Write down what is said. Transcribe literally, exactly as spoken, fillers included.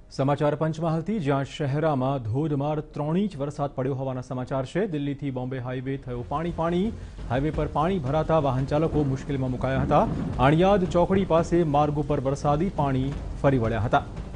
સમાચાર પંચમહાલથી, જ્યાં શહેરામાં ધોધમાર ત્રણ ઇંચ વરસાદ પડ્યો હોવાના સમાચાર છે। દિલ્હીથી બોમ્બે હાઈવે થયો પાણી પાણી હાઈવે પર પાણી ભરાતા વાહન ચાલકો મુશ્કેલીમાં મુકાયા હતા। આણિયાદ ચોકડી પાસે માર્ગ ઉપર વરસાદી પાણી ફરી વળ્યા હતા।